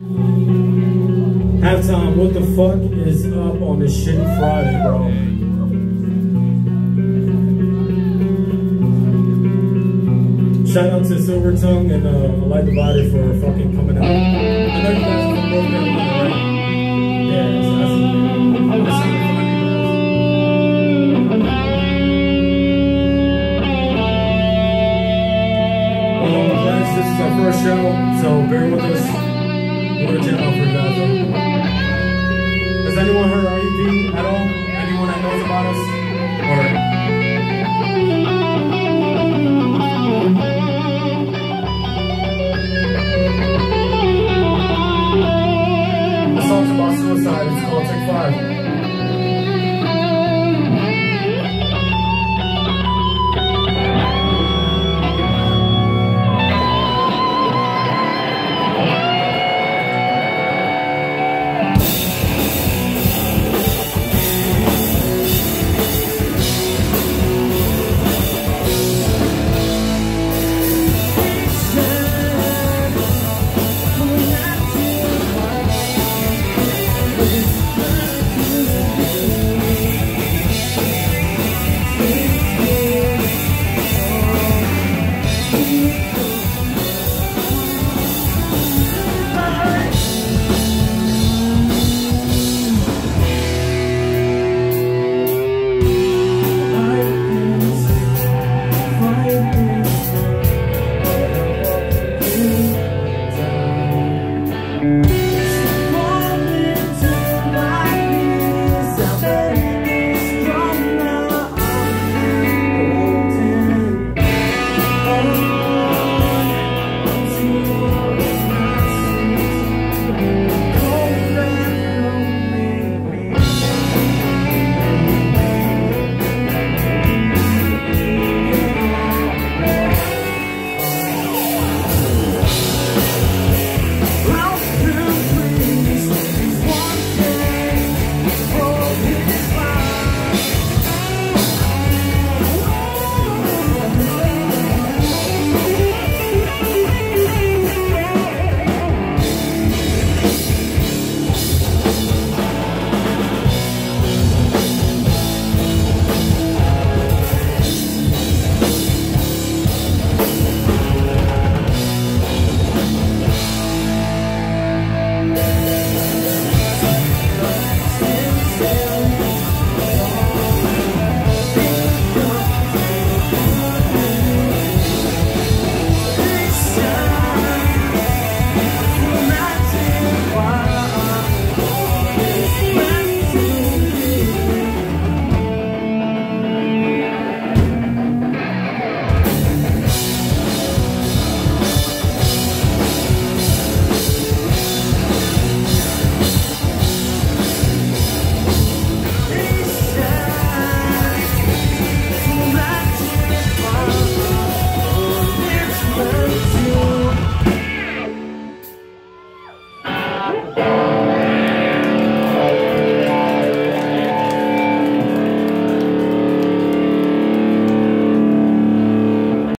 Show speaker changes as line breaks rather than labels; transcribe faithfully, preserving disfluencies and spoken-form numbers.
Halftime, what the fuck is up on this shitty Friday, bro? Shout out to Silver Tongue and uh, Light Divided for fucking coming out. I know you guys are from North Carolina, right? Yeah, so that's it. That sounded fun, you guys. Um, guys, this is our first show, so bear with us. We're gonna check out for you guys. Though. Has anyone heard our E P at all? Anyone that knows about us? Or the song's about suicide. It's called Take Five.
Yeah.